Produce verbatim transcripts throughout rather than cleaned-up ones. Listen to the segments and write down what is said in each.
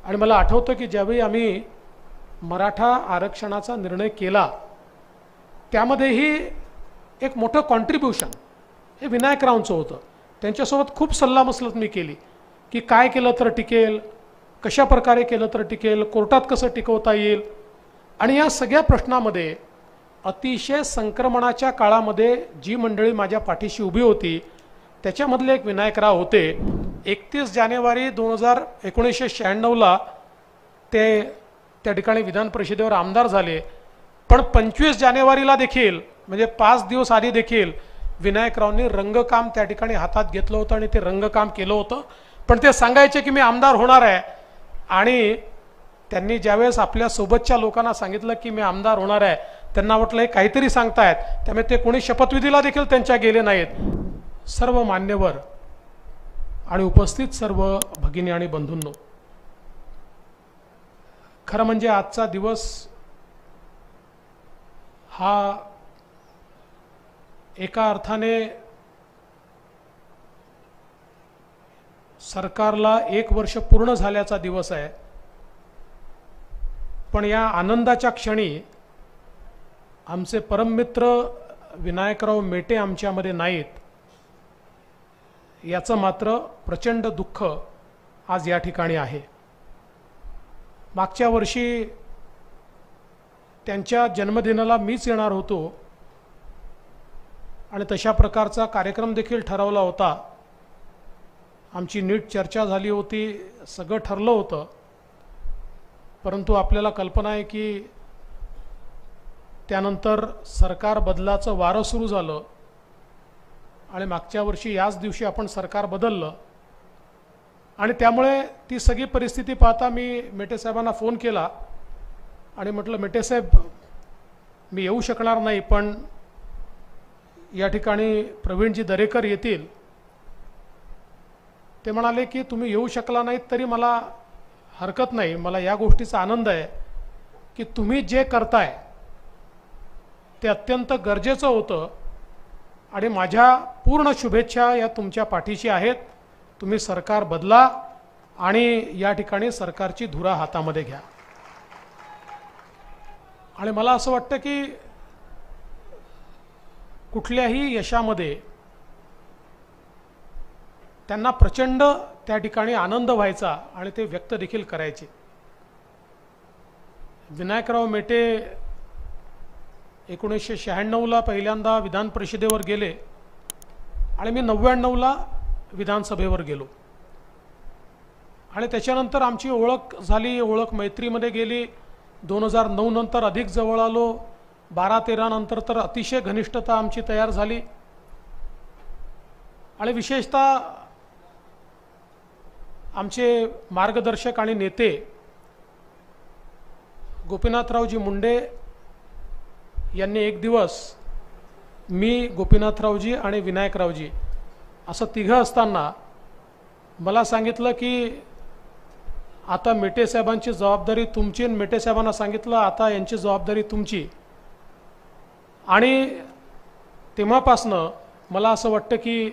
आणि मला आठवतं की ज्यावेळी आम्ही मराठा आरक्षणाचा निर्णय केला त्यामध्येही एक मोठं कॉन्ट्रीब्युशन हे विनायकरावांचं होतं। त्यांच्यासोबत खूप सल्लामसलत मी केली की काय केलं तर टिकेल, कशा प्रकारे केलं तर टिकेल, कोर्टात कसं टिकवता येईल। आणि या सगळ्या प्रश्नामध्ये अतिशय संक्रमणाच्या काळामध्ये जी मंडळी माझ्या पाठीशी उभी होती त्याच्यामधले एक विनायकराव होते। एकतीस जानेवारी दोन हजार एकोणीसशे शहाण्णवला ते त्या ठिकाणी विधान परिषदेवर आमदार झाले, पण पंचवीस जानेवारीला देखील म्हणजे पाच दिवस आधी देखील विनायकरावांनी रंगकाम त्या ठिकाणी हातात घेतलं होतं आणि ते रंगकाम केलं होतं। पण ते सांगायचे की मी आमदार होणार आहे, आणि त्यांनी ज्यावेळेस आपल्या सोबतच्या लोकांना सांगितलं की मी आमदार होणार आहे त्यांना वाटलं हे काहीतरी सांगतायत, त्यामुळे ते कोणी शपथविधीला देखील त्यांच्या गेले नाहीत। सर्व मान्यवर आणि उपस्थित सर्व भगिनी आणि बंधूंनो, खरं म्हणजे आजचा दिवस हा एका अर्थाने सरकारला एक वर्ष पूर्ण झाल्याचा दिवस आहे, पण या आनंदाच्या क्षणी आमचे परममित्र विनायकराव मेटे आमच्यामध्ये नाहीत, याचं मात्र प्रचंड दुःख आज या ठिकाणी आहे। मागच्या वर्षी त्यांच्या जन्मदिनाला मीच येणार होतो आणि तशा प्रकारचा कार्यक्रम देखील ठरवला होता। आमची नीट चर्चा झाली होती, सगळं ठरलं होतं, परंतु आपल्याला कल्पना आहे की त्यानंतर सरकार बदलाचं वारं सुरू झालं आणि मागच्या वर्षी याच दिवशी आपण सरकार बदललं, आणि त्यामुळे ती सगळी परिस्थिती पाहता मी मेटे साहेबांना फोन केला आणि म्हटलं मेटे साहेब मी येऊ शकणार नाही, पण या ठिकाणी प्रवीणजी दरेकर येतील। ते म्हणाले की तुम्ही येऊ शकला नाहीत तरी मला हरकत नाही, मला या गोष्टीचा आनंद आहे की तुम्ही जे करताय ते अत्यंत गरजेचं होतं आणि माझ्या पूर्ण शुभेच्छा या तुमच्या पाठीशी आहेत। तुम्ही सरकार बदला आणि या ठिकाणी सरकारची धुरा हातामध्ये घ्या। आणि मला असं वाटतं की कुठल्याही यशामध्ये त्यांना प्रचंड त्या ठिकाणी आनंद व्हायचा आणि ते व्यक्त देखील करायचे। विनायकराव मेटे एकोणीसशे शहाण्णवला पहिल्यांदा विधान परिषदेवर गेले आणि मी नव्याण्णवला विधानसभेवर गेलो, आणि त्याच्यानंतर आमची ओळख झाली, ओळख मैत्रीमध्ये गेली। दोन हजार नऊ नंतर अधिक जवळ आलो, बारा तेरा नंतर तर अतिशय घनिष्ठता आमची तयार झाली। आणि विशेषतः आमचे मार्गदर्शक आणि नेते गोपीनाथरावजी मुंडे यांनी एक दिवस मी, गोपीनाथरावजी आणि विनायकरावजी असं तिघं असताना मला सांगितलं की आता मेटे साहेबांची जबाबदारी तुमची, आणि मेटे साहेबांना सांगितलं आता यांची जबाबदारी तुमची। आणि तेव्हापासनं मला असं वाटतं की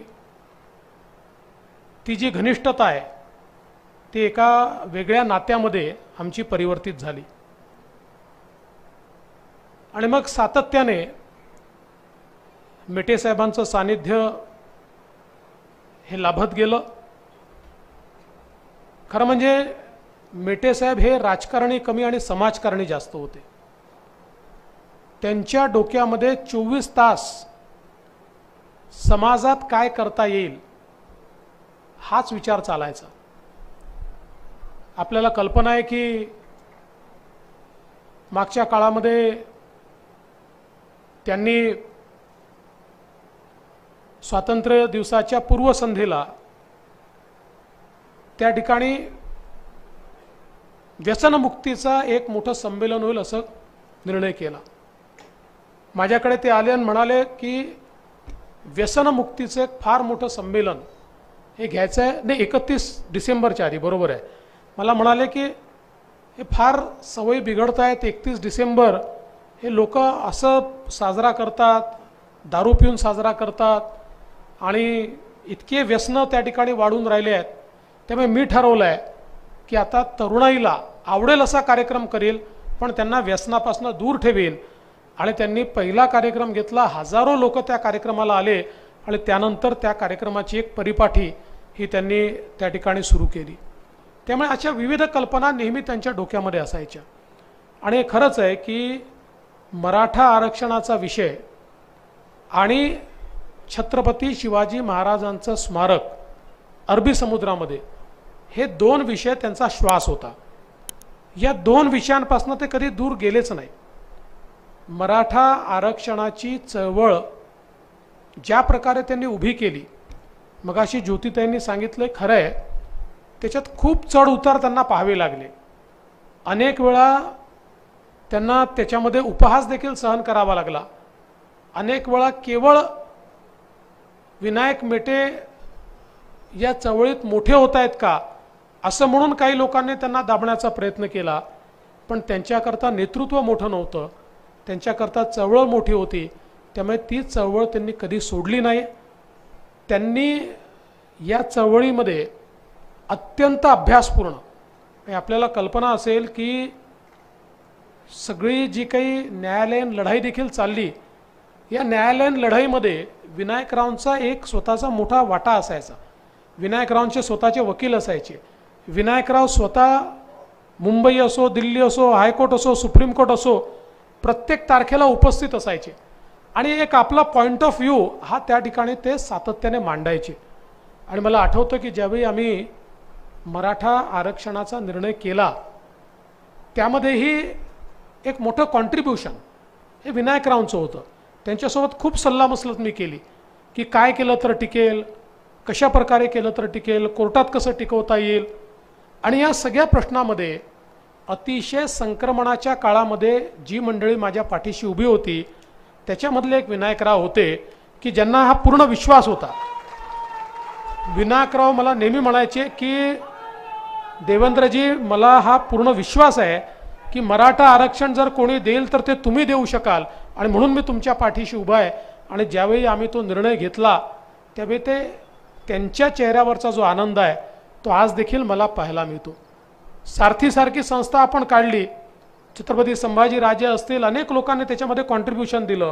ती जी घनिष्ठता आहे ती एका वेगळ्या नात्यामध्ये आमची परिवर्तित झाली, आणि मग सातत्याने मेटे साहेबांचं सानिध्य हे लाभत गेलं। खरं म्हणजे मेटे साहेब हे राजकारणी कमी आणि समाजकारणी जास्त होते। त्यांच्या डोक्यामध्ये चोवीस तास समाजात काय करता येईल हाच विचार चालायचा। आपल्याला कल्पना आहे की मागच्या काळामध्ये त्यांनी स्वातंत्र्य दिवसाच्या पूर्वसंध्येला त्या ठिकाणी व्यसनमुक्तीचा एक मोठं संमेलन होईल असं निर्णय केला। माझ्याकडे ते आले आणि म्हणाले की व्यसनमुक्तीचं एक फार मोठं संमेलन हे घ्यायचं आहे, नाही एकतीस डिसेंबरच्या आधी, बरोबर आहे। मला म्हणाले की हे फार सवयी बिघडत आहेत, एकतीस डिसेंबर हे लोक असं साजरा करतात, दारू पिऊन साजरा करतात आणि इतके व्यसन त्या ठिकाणी वाढून राहिले आहेत, त्यामुळे मी ठरवलं आहे की आता तरुणाईला आवडेल असा कार्यक्रम करेल, पण त्यांना व्यसनापासून दूर ठेवेल. आणि त्यांनी पहिला कार्यक्रम घेतला, हजारो लोक त्या कार्यक्रमाला आले आणि त्यानंतर त्या कार्यक्रमाची एक परिपाठी ही त्यांनी त्या ठिकाणी सुरू केली. त्यामुळे अशा विविध कल्पना नेहमी त्यांच्या डोक्यामध्ये असायच्या. आणि खरंच आहे की मराठा आरक्षणाचा विषय आणि छत्रपती शिवाजी महाराजांचं स्मारक अरबी समुद्रामध्ये हे दोन विषय त्यांचा श्वास होता. या दोन विषयांपासून ते कधी दूर गेलेच नाही. मराठा आरक्षणाची चळवळ ज्या प्रकारे त्यांनी उभी केली, मगाशी ज्योतिताईंनी सांगितलं खरं आहे, त्याच्यात खूप चढ उतार त्यांना पाहावे लागले. अनेक वेळा त्यांना त्याच्यामध्ये उपहास देखील सहन करावा लागला. अनेक वेळा केवळ विनायक मेटे या चळवळीत मोठे होत आहेत का असं म्हणून काही लोकांनी त्यांना दाबण्याचा प्रयत्न केला, पण त्यांच्याकरता नेतृत्व मोठं नव्हतं, त्यांच्याकरता चळवळ मोठी होती. त्यामुळे ती चळवळ त्यांनी कधी सोडली नाही. त्यांनी या चळवळीमध्ये अत्यंत अभ्यासपूर्ण, आपल्याला कल्पना असेल की सगळी जी काही न्यायालयीन लढाई देखील चालली, या न्यायालयीन लढाईमध्ये विनायकरावांचा एक स्वतःचा मोठा वाटा असायचा. विनायकरावांचे स्वतःचे वकील असायचे. विनायकराव स्वतः मुंबई असो, दिल्ली असो, हायकोर्ट असो, सुप्रीम कोर्ट असो, प्रत्येक तारखेला उपस्थित असायचे आणि एक आपला पॉईंट ऑफ व्ह्यू हा त्या ठिकाणी ते सातत्याने मांडायचे. आणि मला आठवतं की ज्यावेळी आम्ही मराठा आरक्षणाचा निर्णय केला, त्यामध्येही एक मोठं कॉन्ट्रीब्युशन हे विनायकरावांचं होतं. त्यांच्यासोबत खूप सल्लामसलत मी केली की काय केलं तर टिकेल, कशा प्रकारे केलं तर टिकेल, कोर्टात कसं टिकवता येईल. आणि या सगळ्या प्रश्नामध्ये अतिशय संक्रमणाच्या काळामध्ये जी मंडळी माझ्या पाठीशी उभी होती, त्याच्यामधले एक विनायकराव होते की ज्यांना हा पूर्ण विश्वास होता. विनायकराव मला नेहमी म्हणायचे की देवेंद्रजी, मला हा पूर्ण विश्वास आहे की मराठा आरक्षण जर कोणी देईल तर ते तुम्ही देऊ शकाल आणि म्हणून मी तुमच्या पाठीशी उभा आहे. आणि ज्यावेळी आम्ही तो निर्णय घेतला त्यावेळी ते त्यांच्या चेहऱ्यावरचा जो आनंद आहे तो आज देखील मला पाहायला मिळतो. सारथीसारखी संस्था आपण काढली, छत्रपती संभाजी राजे असतील, अनेक लोकांनी त्याच्यामध्ये कॉन्ट्रीब्युशन दिलं.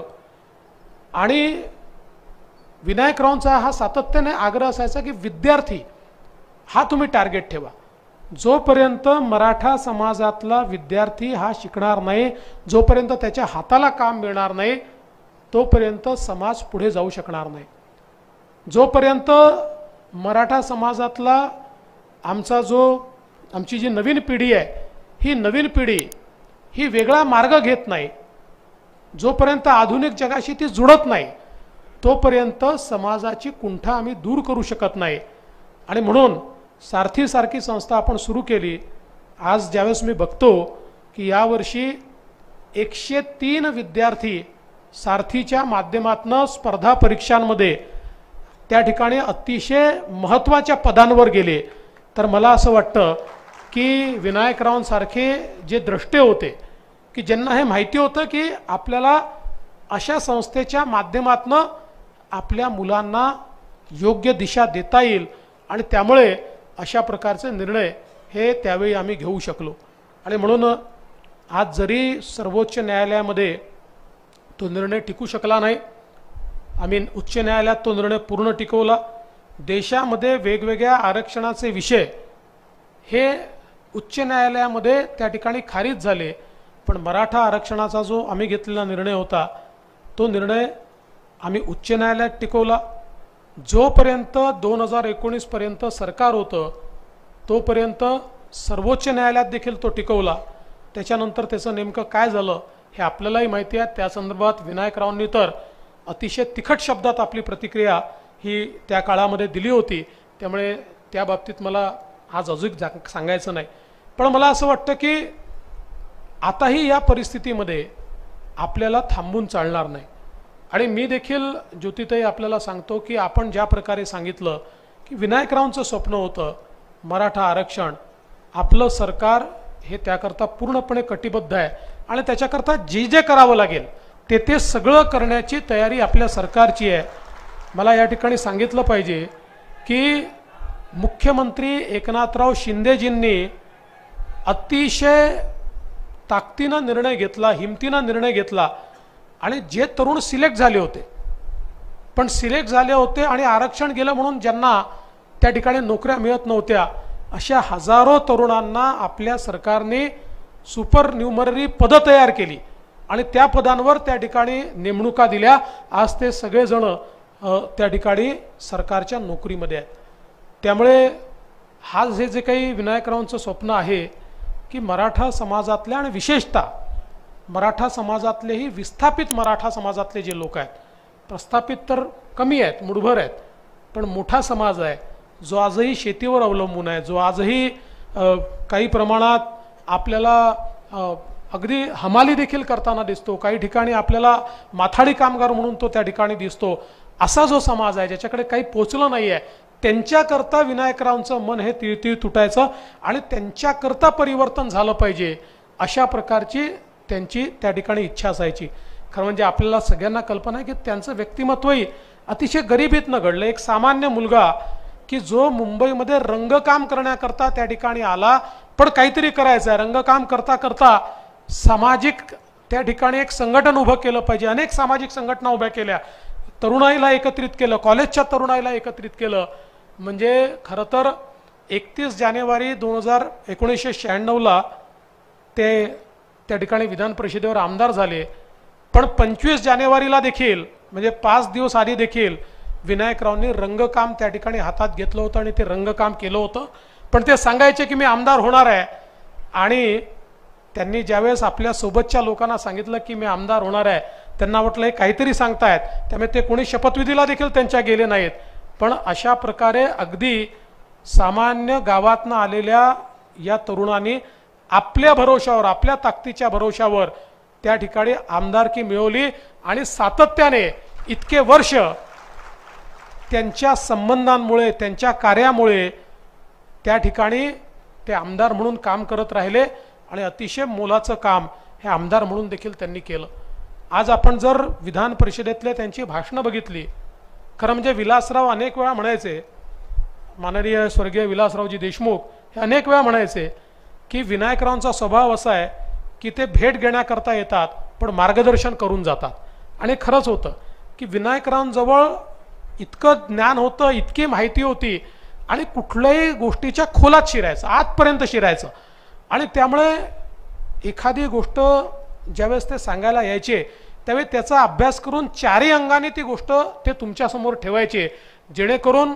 आणि विनायकरावांचा हा सातत्याने आग्रह असायचा की विद्यार्थी हा तुम्ही टार्गेट ठेवा. जोपर्यंत मराठा समाजातला विद्यार्थी हा शिकणार नाही, जोपर्यंत त्याच्या हाताला काम मिळणार नाही, तोपर्यंत समाज पुढे जाऊ शकणार नाही. जोपर्यंत मराठा समाजातला आमचा जो आमची जी नवीन पिढी आहे, ही नवीन पिढी ही वेगळा मार्ग घेत नाही, जोपर्यंत आधुनिक जगाशी ती जुळत नाही, तोपर्यंत समाजाची कुंठा आम्ही दूर करू शकत नाही. आणि म्हणून सारथीसारखी संस्था आपण सुरू केली. आज ज्यावेळेस मी बघतो की यावर्षी एकशे तीन विद्यार्थी सारथीच्या माध्यमातून स्पर्धा परीक्षांमध्ये त्या ठिकाणी अतिशय महत्त्वाच्या पदांवर गेले, तर मला असं वाटतं की विनायकरावांसारखे जे द्रष्टे होते की ज्यांना हे माहिती होतं की आपल्याला अशा संस्थेच्या माध्यमातून आपल्या मुलांना योग्य दिशा देता येईल आणि त्यामुळे अशा प्रकारचे निर्णय हे त्यावेळी आम्ही घेऊ शकलो. आणि म्हणून आज जरी सर्वोच्च न्यायालयामध्ये तो निर्णय टिकू शकला नाही, आम्ही उच्च न्यायालयात तो निर्णय पूर्ण टिकवला. देशामध्ये वेगवेगळ्या आरक्षणाचे विषय हे उच्च न्यायालयामध्ये त्या ठिकाणी खारिज झाले, पण मराठा आरक्षणाचा जो आम्ही घेतलेला निर्णय होता तो निर्णय आम्ही उच्च न्यायालयात टिकवला. जोपर्यंत दोन हजार एकोणीस पर्यंत सरकार होतं तोपर्यंत सर्वोच्च न्यायालयात देखील तो टिकवला. त्याच्यानंतर त्याचं नेमकं काय झालं हे आपल्यालाही माहिती आहे. त्या संदर्भात विनायकरावांनी तर अतिशय तिखट शब्दात आपली प्रतिक्रिया ही त्या काळामध्ये दिली होती, त्यामुळे त्या बाबतीत मला आज अजून सांगायचं नाही. पण मला असं वाटतं की आताही या परिस्थितीमध्ये आपल्याला थांबून चालणार नाही. आणि मी देखील ज्योतिताई आपल्याला सांगतो की आपण ज्या प्रकारे सांगितलं की विनायकरावांचं स्वप्न होतं मराठा आरक्षण, आपलं सरकार हे त्याकरता पूर्णपणे कटिबद्ध आहे आणि त्याच्याकरता जे जे करावं लागेल ते ते सगळं करण्याची तयारी आपल्या सरकारची आहे. मला या ठिकाणी सांगितलं पाहिजे की मुख्यमंत्री एकनाथराव शिंदेजींनी अतिशय ताकदीनं निर्णय घेतला, हिमतीनं निर्णय घेतला आणि जे तरुण सिलेक्ट झाले होते, पण सिलेक्ट झाले होते आणि आरक्षण गेलं म्हणून ज्यांना त्या ठिकाणी नोकऱ्या मिळत नव्हत्या, अशा हजारो तरुणांना आपल्या सरकारने सुपर न्यूमररी पदं तयार केली आणि त्या पदांवर त्या ठिकाणी नेमणुका दिल्या. आज ते सगळेजण त्या ठिकाणी सरकारच्या नोकरीमध्ये आहेत. त्यामुळे हा हे जे काही विनायकरावांचं स्वप्न आहे की मराठा समाजातल्या आणि विशेषतः मराठा समाजातलेही विस्थापित मराठा समाजातले जे लोक आहेत, प्रस्थापित तर कमी आहेत, मुठभर आहेत, पण मोठा समाज आहे जो आजही शेतीवर अवलंबून आहे, जो आजही काही प्रमाणात आपल्याला अगदी हमाली देखील करताना दिसतो, काही ठिकाणी आपल्याला माथाडी कामगार म्हणून तो त्या ठिकाणी दिसतो, असा जो समाज आहे ज्याच्याकडे काही पोचलं नाही आहे, त्यांच्याकरता विनायकरावांचं मन हे तिळतिळ तुटायचं आणि त्यांच्याकरता परिवर्तन झालं पाहिजे अशा प्रकारची त्यांची त्या ठिकाणी इच्छा असायची. खरं म्हणजे आपल्याला सगळ्यांना कल्पना आहे की त्यांचं व्यक्तिमत्वही अतिशय गरिबीतनं घडलं. एक सामान्य मुलगा की जो मुंबईमध्ये रंगकाम करण्याकरता त्या ठिकाणी आला, पण काहीतरी करायचं आहे, रंगकाम करता करता सामाजिक त्या ठिकाणी एक संघटन उभं केलं पाहिजे, अनेक सामाजिक संघटना उभ्या केल्या, तरुणाईला एकत्रित केलं, कॉलेजच्या तरुणाईला एकत्रित केलं. म्हणजे खरं तर एकतीस जानेवारी दोन हजार एकोणीसशे शहाण्णवला ते त्या ठिकाणी विधान परिषदेवर आमदार झाले, पण पंचवीस जानेवारीला देखील म्हणजे पाच दिवस आधी देखील विनायकरावांनी रंगकाम त्या ठिकाणी हातात घेतलं होतं आणि ते रंगकाम केलं होतं. पण ते सांगायचे की मी आमदार होणार आहे, आणि त्यांनी ज्यावेळेस आपल्या सोबतच्या लोकांना सांगितलं की मी आमदार होणार आहे, त्यांना वाटलं हे काहीतरी सांगतायत, त्यामुळे ते कोणी शपथविधीला देखील त्यांच्या गेले नाहीत. पण अशा प्रकारे अगदी सामान्य गावातनं आलेल्या या तरुणांनी आपल्या भरोशावर, आपल्या ताकदीच्या भरोशावर त्या ठिकाणी आमदारकी मिळवली आणि सातत्याने इतके वर्ष त्यांच्या संबंधांमुळे, त्यांच्या कार्यामुळे त्या ठिकाणी ते आमदार म्हणून काम करत राहिले आणि अतिशय मोलाचं काम हे आमदार म्हणून देखील त्यांनी केलं. आज आपण जर विधान परिषदेतले त्यांची भाषणं बघितली, खरं म्हणजे विलासराव अनेक वेळा म्हणायचे, माननीय स्वर्गीय विलासरावजी देशमुख हे अनेक वेळा म्हणायचे की विनायकरावांचा स्वभाव असा आहे की ते भेट घेण्याकरता येतात पण मार्गदर्शन करून जातात. आणि खरंच होतं की विनायकरावांजवळ इतकं ज्ञान होतं, इतकी माहिती होती आणि कुठल्याही गोष्टीच्या खोलात शिरायचं, आतपर्यंत शिरायचं. आणि त्यामुळे एखादी गोष्ट ज्यावेळेस ते सांगायला यायचे त्यावेळी त्याचा अभ्यास करून चारही अंगाने ती गोष्ट ते तुमच्यासमोर ठेवायचे, जेणेकरून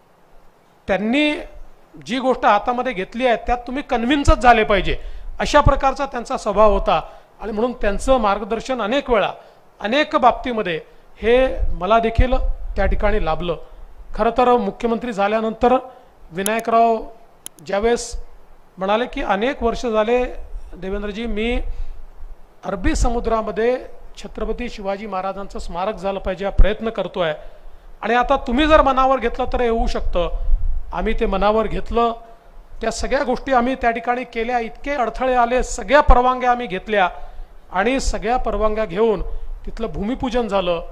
त्यांनी जी गोष्ट हातामध्ये घेतली आहे त्यात तुम्ही कन्व्हिन्सच झाले पाहिजे, अशा प्रकारचा त्यांचा स्वभाव होता. आणि म्हणून त्यांचं मार्गदर्शन अनेक वेळा अनेक बाबतीमध्ये हे मला देखील त्या ठिकाणी लाभलं. खरं तर मुख्यमंत्री झाल्यानंतर विनायकराव ज्यावेळेस म्हणाले की अनेक वर्ष झाले देवेंद्रजी मी अरबी समुद्रामध्ये छत्रपती शिवाजी महाराजांचं स्मारक झालं पाहिजे हा प्रयत्न करतोय, आणि आता तुम्ही जर मनावर घेतलं तर हे होऊ शकतं. आम्ही ते मनावर घेतलं, त्या सगळ्या गोष्टी आम्ही त्या ठिकाणी केल्या, इतके अडथळे आले, सगळ्या परवानग्या आम्ही घेतल्या आणि सगळ्या परवानग्या घेऊन तिथलं भूमिपूजन झालं.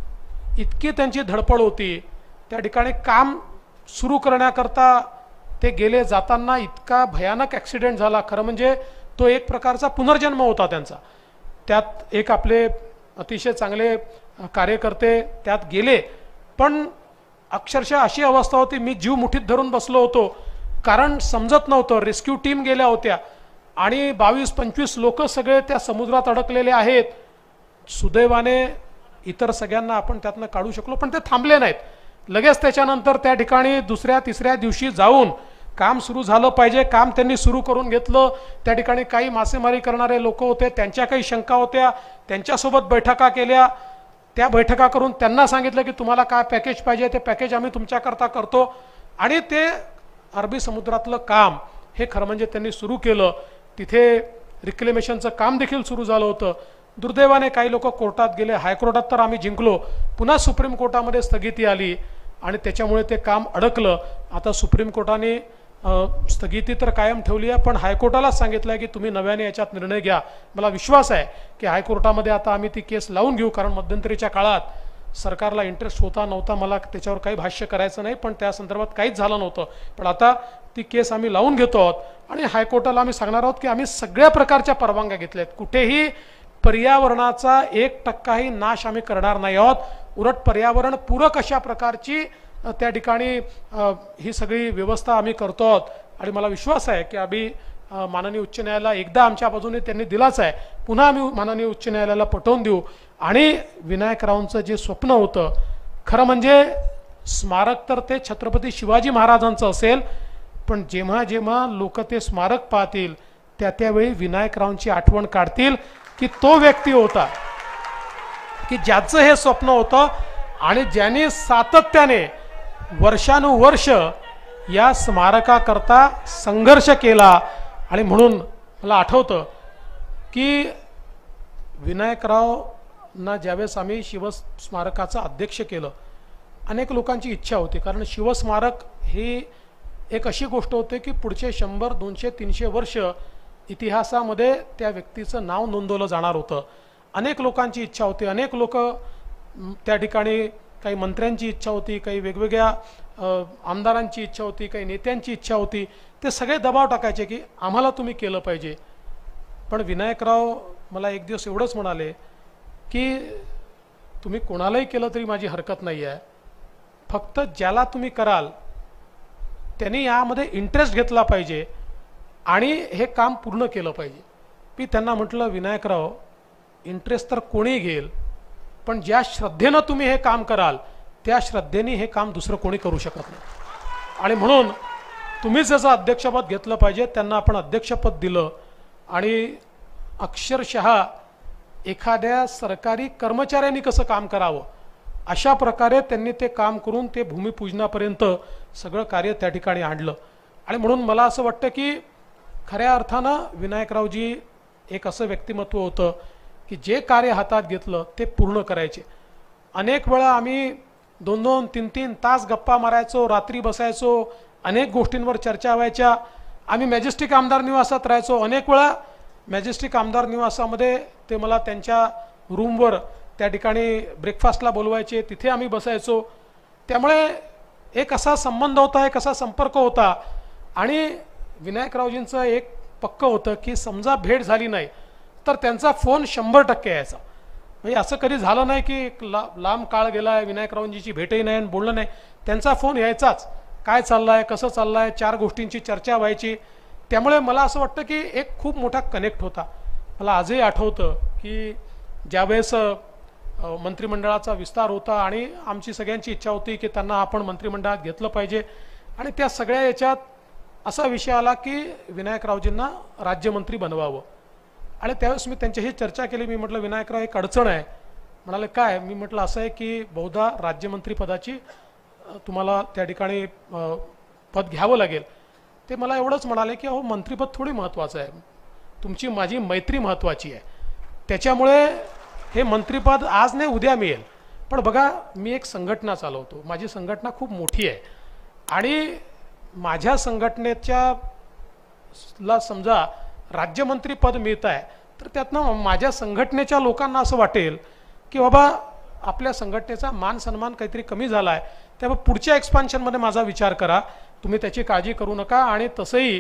इतकी त्यांची धडपड होती, त्या ठिकाणी काम सुरू करण्याकरता ते गेले, जाताना इतका भयानक ॲक्सिडेंट झाला. खरं म्हणजे तो एक प्रकारचा पुनर्जन्म होता त्यांचा. त्यात एक आपले अतिशय चांगले कार्यकर्ते त्यात गेले, पण अक्षरशः अशी अवस्था होती मी जीव मुठीत धरून बसलो होतो, कारण समजत नव्हतं. रेस्क्यू टीम गेल्या होत्या आणि बावीस पंचवीस लोक सगळे त्या समुद्रात अडकलेले आहेत. सुदैवाने इतर सगळ्यांना आपण त्यातनं काढू शकलो, पण ते थांबले नाहीत. लगेच त्याच्यानंतर त्या ठिकाणी दुसऱ्या तिसऱ्या दिवशी जाऊन काम सुरू झालं पाहिजे, काम त्यांनी सुरू करून घेतलं. त्या ठिकाणी काही मासेमारी करणारे लोक होते, त्यांच्या काही शंका होत्या, त्यांच्यासोबत बैठका केल्या. त्या बैठका करून त्यांना सांगितलं की तुम्हाला काय पॅकेज पाहिजे ते पॅकेज आम्ही तुमच्याकरता करतो, आणि ते अरबी समुद्रातलं काम हे खरं म्हणजे त्यांनी सुरू केलं. तिथे रिक्लेमेशनचं काम देखील सुरू झालं होतं. दुर्दैवाने काही लोक कोर्टात गेले, हायकोर्टात तर आम्ही जिंकलो, पुन्हा सुप्रीम कोर्टामध्ये स्थगिती आली आणि त्याच्यामुळे ते काम अडकलं. आता सुप्रीम कोर्टाने स्थगिती तर कायम ठेवली आहे, पण हायकोर्टालाच सांगितलं आहे की तुम्ही नव्याने याच्यात निर्णय घ्या. मला विश्वास आहे की हायकोर्टामध्ये आता आम्ही ती केस लावून घेऊ, कारण मध्यंतरीच्या काळात सरकारला इंटरेस्ट होता नव्हता मला त्याच्यावर काही भाष्य करायचं नाही, पण त्या संदर्भात काहीच झालं नव्हतं. पण आता ती केस आम्ही लावून घेतो आहोत आणि हायकोर्टाला आम्ही सांगणार आहोत की आम्ही सगळ्या प्रकारच्या परवानग्या घेतल्यात, कुठेही पर्यावरणाचा एक टक्काही नाश आम्ही करणार नाही आहोत, उलट पर्यावरण पूरक अशा प्रकारची त्या ठिकाणी ही सगळी व्यवस्था आम्ही करतो आहोत. आणि मला विश्वास आहे की आम्ही माननीय उच्च न्यायालयाला एकदा आमच्या बाजूने त्यांनी दिलाच आहे, पुन्हा आम्ही माननीय उच्च न्यायालयाला पटवून देऊ. आणि विनायकरावांचं जे स्वप्न होतं, खरं म्हणजे स्मारक तर ते छत्रपती शिवाजी महाराजांचं असेल, पण जेव्हा जेव्हा लोक ते स्मारक पाहतील त्या त्यावेळी विनायकरावांची आठवण काढतील की तो व्यक्ती होता की ज्याचं हे स्वप्न होतं आणि ज्यांनी सातत्याने वर्षानुवर्ष या स्मारकाकरता संघर्ष केला. आणि म्हणून मला आठवतं की विनायकरावांना ज्यावेळेस आम्ही शिवस्मारकाचं अध्यक्ष केलं, अनेक लोकांची इच्छा होती, कारण शिवस्मारक ही एक अशी गोष्ट होते की पुढचे शंभर दोनशे तीनशे वर्ष इतिहासामध्ये त्या व्यक्तीचं नाव नोंदवलं जाणार होतं. अनेक लोकांची इच्छा होती, अनेक लोक त्या ठिकाणी, काही मंत्र्यांची इच्छा होती, काही वेगवेगळ्या आमदारांची इच्छा होती, काही नेत्यांची इच्छा होती, ते सगळे दबाव टाकायचे की आम्हाला तुम्ही केलं पाहिजे. पण विनायकराव मला एक दिवस एवढंच म्हणाले की तुम्ही कोणालाही केलं तरी माझी हरकत नाही आहे, फक्त ज्याला तुम्ही कराल त्यांनी यामध्ये इंटरेस्ट घेतला पाहिजे आणि हे काम पूर्ण केलं पाहिजे. मी त्यांना म्हटलं, विनायकराव इंटरेस्ट तर कोणी घेईल, पण ज्या श्रद्धेनं तुम्ही हे काम कराल त्या श्रद्धेने हे काम दुसरं कोणी करू शकत नाही. आणि म्हणून तुम्हीच याचं अध्यक्षपद घेतलं पाहिजे. त्यांना आपण अध्यक्षपद दिलं आणि अक्षरशः एखाद्या सरकारी कर्मचाऱ्यांनी कसं काम करावं अशा प्रकारे त्यांनी ते काम करून ते भूमिपूजनापर्यंत सगळं कार्य त्या ठिकाणी आणलं. आणि म्हणून मला असं वाटतं की खऱ्या अर्थानं विनायकरावजी एक असं व्यक्तिमत्व होतं की जे कार्य हातात घेतलं ते पूर्ण करायचे. अनेक वेळा आम्ही दोन दोन तीन तीन तास गप्पा मारायचो, रात्री बसायचो, अनेक गोष्टींवर चर्चा व्हायच्या. आम्ही मॅजेस्टिक आमदार निवासात राहायचो. अनेक वेळा मॅजेस्टिक आमदार निवासामध्ये ते मला त्यांच्या रूमवर त्या ठिकाणी ब्रेकफास्टला बोलवायचे, तिथे आम्ही बसायचो. त्यामुळे एक असा संबंध होता, एक असा संपर्क होता. आणि विनायकरावजींचं एक पक्क होतं की समजा भेट झाली नाही तर त्यांचा फोन शंभर टक्के यायचा. म्हणजे असं कधी झालं नाही की ला लांब काळ गेला आहे, विनायकरावांजीची भेटही नाही आणि बोलणं नाही. त्यांचा फोन यायचाच, काय चाललं आहे, कसं चाललं आहे, चार गोष्टींची चर्चा व्हायची. त्यामुळे मला असं वाटतं की एक खूप मोठा कनेक्ट होता. मला आजही आठवतं की ज्यावेळेस मंत्रिमंडळाचा विस्तार होता आणि आमची सगळ्यांची इच्छा होती की त्यांना आपण मंत्रिमंडळात घेतलं पाहिजे, आणि त्या सगळ्या याच्यात असा विषय आला की विनायकरावजींना राज्यमंत्री बनवावं. आणि त्यावेळेस मी त्यांच्याशी चर्चा केली. मी म्हटलं, विनायकराव एक अडचण आहे. म्हणाले, काय? मी म्हटलं, असं आहे की बहुधा राज्यमंत्री पदाची तुम्हाला त्या ठिकाणी पद घ्यावं लागेल. ते मला एवढंच म्हणाले की अहो मंत्रिपद थोडी महत्त्वाचं आहे, तुमची माझी मैत्री महत्त्वाची आहे, त्याच्यामुळे हे मंत्रिपद आज नाही उद्या मिळेल. पण बघा, मी एक संघटना चालवतो, माझी संघटना खूप मोठी आहे आणि माझ्या संघटनेच्या ला समजा राज्यमंत्री पद मिळत आहे तर त्यातनं माझ्या संघटनेच्या लोकांना असं वाटेल की बाबा आपल्या संघटनेचा मान सन्मान काहीतरी कमी झाला आहे, त्यामुळे पुढच्या एक्सपान्शनमध्ये माझा विचार करा, तुम्ही त्याची काळजी करू नका. आणि तसंही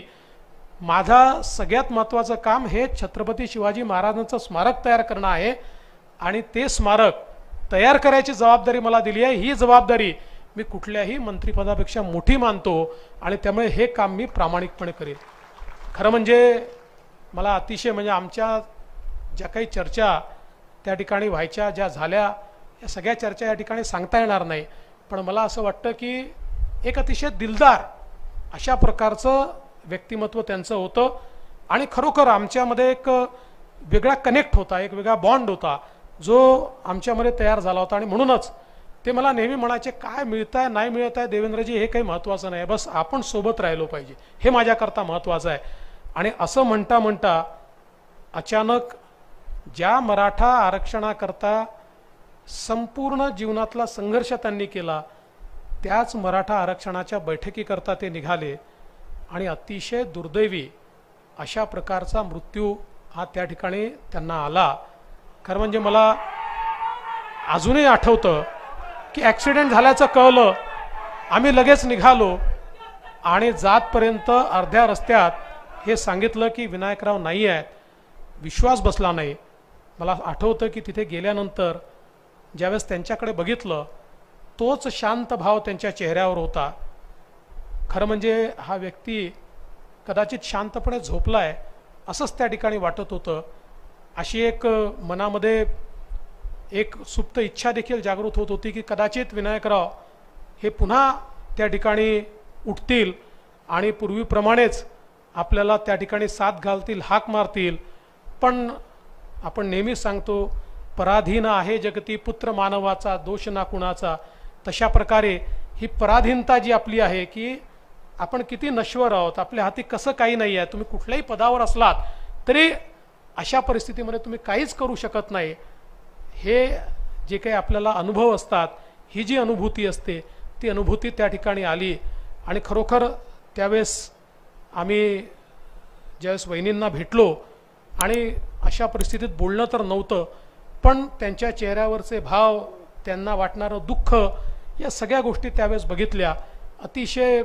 माझा सगळ्यात महत्त्वाचं काम हे छत्रपती शिवाजी महाराजांचं स्मारक तयार करणं आहे आणि ते स्मारक तयार करायची जबाबदारी मला दिली आहे. ही जबाबदारी मी कुठल्याही मंत्रिपदापेक्षा मोठी मानतो आणि त्यामुळे हे काम मी प्रामाणिकपणे करेन. खरं म्हणजे मला अतिशय म्हणजे आमच्या ज्या काही चर्चा त्या ठिकाणी व्हायच्या, ज्या झाल्या, या सगळ्या चर्चा या ठिकाणी सांगता येणार नाही. पण मला असं वाटतं की एक अतिशय दिलदार अशा प्रकारचं व्यक्तिमत्व त्यांचं होतं आणि खरोखर आमच्यामध्ये एक वेगळा कनेक्ट होता, एक वेगळा बॉन्ड होता जो आमच्यामध्ये तयार झाला होता. आणि म्हणूनच ते मला नेहमी म्हणायचे, काय मिळत आहे नाही मिळत आहे देवेंद्रजी हे काही महत्त्वाचं नाही, बस आपण सोबत राहिलो पाहिजे, हे माझ्याकरता महत्त्वाचं आहे. आणि असं म्हणता म्हणता अचानक ज्या मराठा आरक्षणाकरता संपूर्ण जीवनातला संघर्ष त्यांनी केला त्याच मराठा आरक्षणाच्या बैठकीकरता ते निघाले आणि अतिशय दुर्दैवी अशा प्रकारचा मृत्यू हा त्या ठिकाणी त्यांना आला. खरं म्हणजे मला अजूनही आठवतं की ॲक्सिडेंट झाल्याचं कळलं, आम्ही लगेच निघालो आणि जातपर्यंत अर्ध्या रस्त्यात हे सांगितलं की विनायकराव नाही आहेत, विश्वास बसला नाही. मला आठवतं की तिथे गेल्यानंतर ज्यावेळेस त्यांच्याकडे बघितलं तोच शांत भाव त्यांच्या चेहऱ्यावर होता. खरं म्हणजे हा व्यक्ती कदाचित शांतपणे झोपलाय असंच त्या ठिकाणी वाटत होतं. अशी एक मनामध्ये एक सुप्त इच्छा देखील जागृत होत होती की कदाचित विनायकराव हे पुन्हा त्या ठिकाणी उठतील आणि पूर्वीप्रमाणेच आपल्याला त्या ठिकाणी साथ घालतील, हाक मारतील. पण आपण नेहमीच सांगतो, पराधीन आहे जगती पुत्र मानवाचा, दोष ना कुणाचा. तशा प्रकारे ही पराधीनता जी आपली आहे की आपण किती नश्वर आहोत, आपल्या हाती कसं काही नाही आहे. तुम्ही कुठल्याही पदावर असलात तरी अशा परिस्थितीमध्ये तुम्ही काहीच करू शकत नाही. हे जे काही आपल्याला अनुभव असतात, ही जी अनुभूती असते ती अनुभूती त्या ठिकाणी आली. आणि खरोखर त्यावेळेस आम्ही ज्यावेळेस वहिनींना भेटलो आणि अशा परिस्थितीत बोलणं तर नव्हतं, पण त्यांच्या चेहऱ्यावरचे भाव, त्यांना वाटणारं दुःख, या सगळ्या गोष्टी त्यावेळेस बघितल्या. अतिशय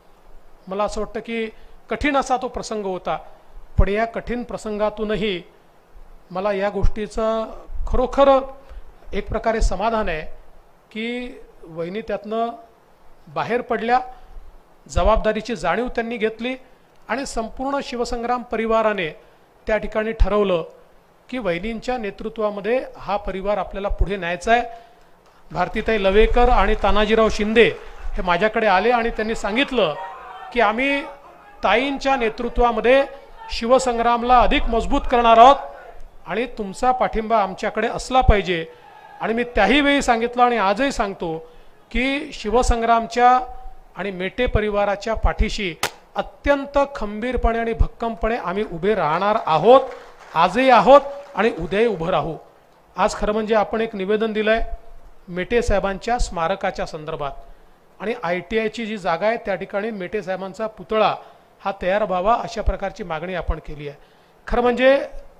मला असं वाटतं की कठीण असा तो प्रसंग होता. पण या कठीण प्रसंगातूनही मला या गोष्टीचं खरोखर एक प्रकारे समाधान आहे की वहिनी त्यातनं बाहेर पडल्या, जबाबदारीची जाणीव त्यांनी घेतली आणि संपूर्ण शिवसंग्राम परिवाराने त्या ठिकाणी ठरवलं की वहिनींच्या नेतृत्वामध्ये हा परिवार आपल्याला पुढे न्यायचा आहे. भारतीताई लवेकर आणि तानाजीराव शिंदे हे माझ्याकडे आले आणि त्यांनी सांगितलं की आम्ही ताईंच्या नेतृत्वामध्ये शिवसंग्रामला अधिक मजबूत करणार आहोत आणि तुमचा पाठिंबा आमच्याकडे असला पाहिजे. आणि मी त्याही वेळी सांगितलं आणि आजही सांगतो की शिवसंग्रामच्या आणि मेटे परिवाराच्या पाठीशी अत्यंत खंबीरपणे आणि भक्कमपणे आम्ही उभे राहणार आहोत, आजही आहोत आणि उद्याही उभं राहू. आज खरं म्हणजे आपण एक निवेदन दिलं आहे मेटे साहेबांच्या स्मारकाच्या संदर्भात आणि आय टी आयची जी जागा आहे त्या ठिकाणी मेटे साहेबांचा पुतळा हा तयार व्हावा अशा प्रकारची मागणी आपण केली आहे. खरं म्हणजे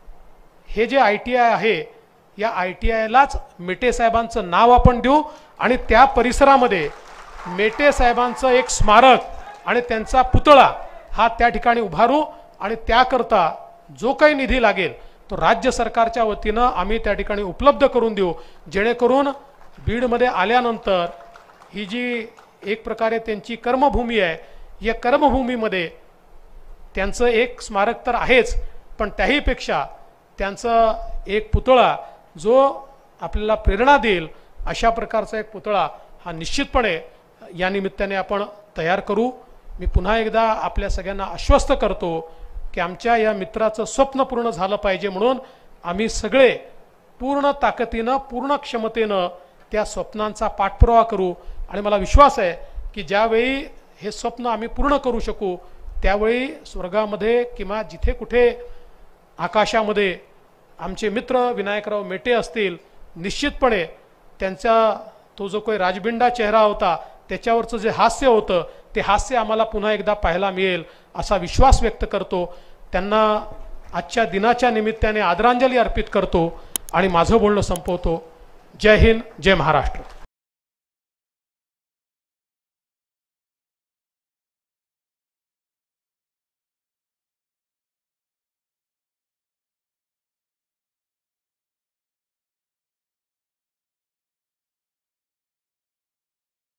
हे जे आय टी आय आहे या आय टी आयलाच मेटे साहेबांचं नाव आपण देऊ आणि त्या परिसरामध्ये मेटे साहेबांचं एक स्मारक आणि त्यांचा पुतळा हा त्या ठिकाणी उभारू आणि त्याकरता जो काही निधी लागेल तो राज्य सरकारच्या वतीनं आम्ही त्या ठिकाणी उपलब्ध करून देऊ, जेणेकरून बीडमध्ये आल्यानंतर ही जी एक प्रकारे त्यांची कर्मभूमी आहे, या कर्मभूमीमध्ये त्यांचं एक स्मारक तर आहेच, पण त्याहीपेक्षा त्यांचं एक पुतळा जो आपल्याला प्रेरणा देईल अशा प्रकारचा एक पुतळा हा निश्चितपणे या निमित्ताने आपण तयार करू. मी पुन्हा एकदा आपल्या सगळ्यांना आश्वस्त करतो की आमच्या या मित्राचं स्वप्न पूर्ण झालं पाहिजे म्हणून आम्ही सगळे पूर्ण ताकदीनं, पूर्ण क्षमतेनं त्या स्वप्नांचा पाठपुरावा करू. आणि मला विश्वास आहे की ज्यावेळी हे स्वप्न आम्ही पूर्ण करू शकू त्यावेळी स्वर्गामध्ये किंवा जिथे कुठे आकाशामध्ये आमचे मित्र विनायकराव मेटे असतील, निश्चितपणे त्यांचा तो जो काही राजबिंडा चेहरा होता त्याच्यावरचं जे हास्य होतं ते हास्य आम्हाला पुन्हा एकदा पाहायला मिळेल असा विश्वास व्यक्त करतो. त्यांना आजच्या दिनाच्या निमित्ताने आदरांजली अर्पित करतो आणि माझं बोलणं संपवतो. जय हिंद, जय महाराष्ट्र.